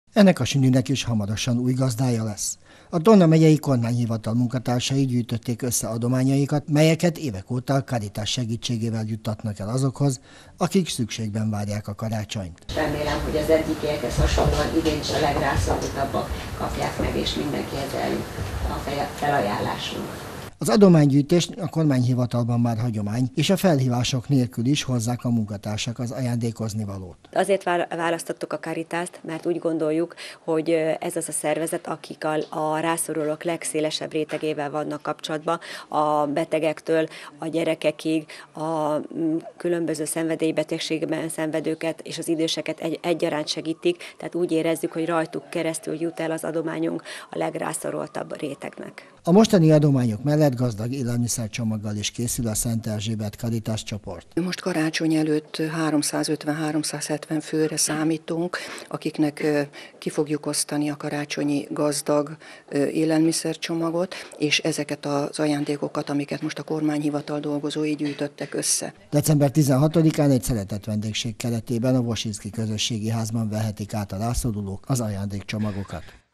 Ennek a sünninek is hamarosan új gazdája lesz. A Tolna megyei kormányhivatal munkatársai gyűjtötték össze adományaikat, melyeket évek óta a Caritas segítségével juttatnak el azokhoz, akik szükségben várják a karácsonyt. Remélem, hogy az eddigiekhez hasonlóan idén is a legrászorultabbak kapják meg, és mindenkihez eljut a felajánlásunk. Az adománygyűjtést a kormányhivatalban már hagyomány, és a felhívások nélkül is hozzák a munkatársak az ajándékozni valót. Azért választottuk a Caritást, mert úgy gondoljuk, hogy ez az a szervezet, akik a rászorulók legszélesebb rétegével vannak kapcsolatban, a betegektől a gyerekekig, a különböző szenvedélybetegségben szenvedőket és az időseket egyaránt segítik, tehát úgy érezzük, hogy rajtuk keresztül jut el az adományunk a legrászorultabb rétegnek. A mostani adományok mellett gazdag élelmiszercsomaggal is készül a Szent Erzsébet Caritas csoport. Most karácsony előtt 350-370 főre számítunk, akiknek ki fogjuk osztani a karácsonyi gazdag élelmiszercsomagot, és ezeket az ajándékokat, amiket most a kormányhivatal dolgozói gyűjtöttek össze. December 16-án egy szeretett vendégség keretében a Wosinski Közösségi Házban vehetik át a rászorulók az ajándékcsomagokat.